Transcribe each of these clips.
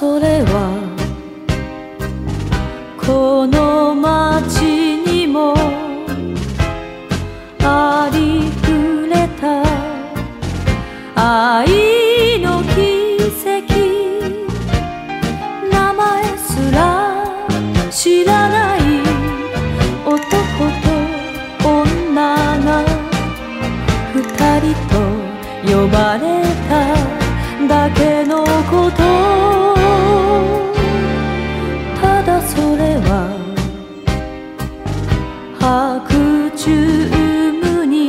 それはこの街にもありふれた愛の奇跡、名前すら知らない男と女が二人と呼ばれただけのこと、ただそれは白昼に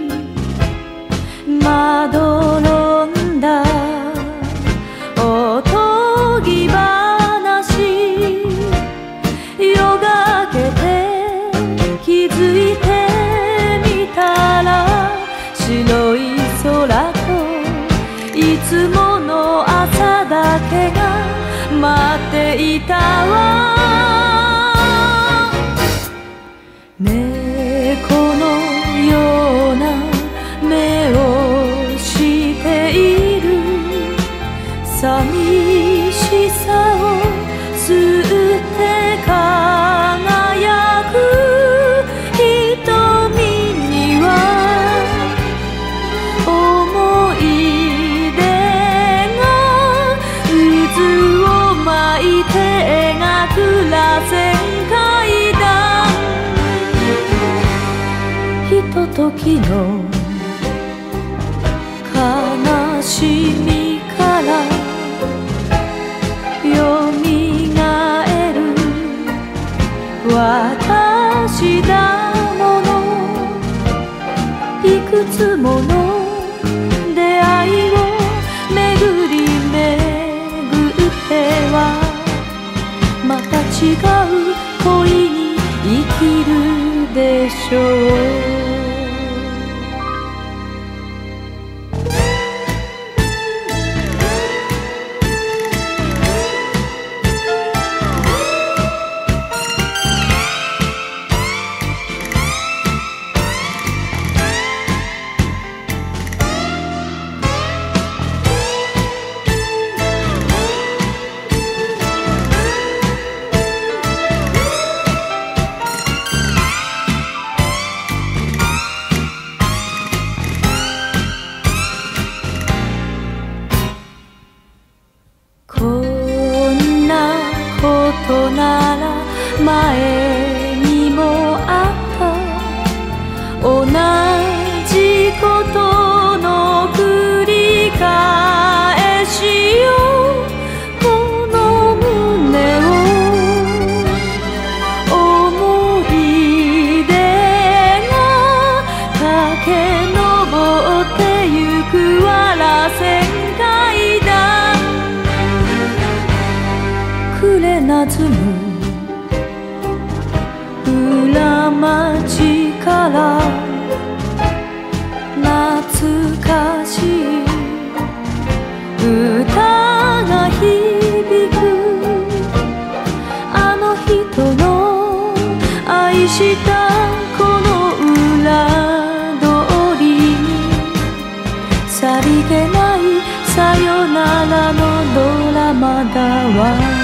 まどろんだおとぎ話、夜がけて気づいてみたら白い空といつもの朝だけが待っていたわ。猫のような目をしている、寂しさを吸って輝く瞳には思い出が渦を巻いて描く螺旋階段、ひとときの悲しみからよみがえる私だもの、いくつもの出会いを巡り巡ってはまた違う恋に生きるでしょう。こんなことなら前にもあった、同じことの繰り返しよ、この胸を思い出が駆け上ってゆくは螺旋階段、暮れなずむ裏町から懐かしい歌が響く、あの人の愛したこの裏通りにさりげないさよならのドラマだわ。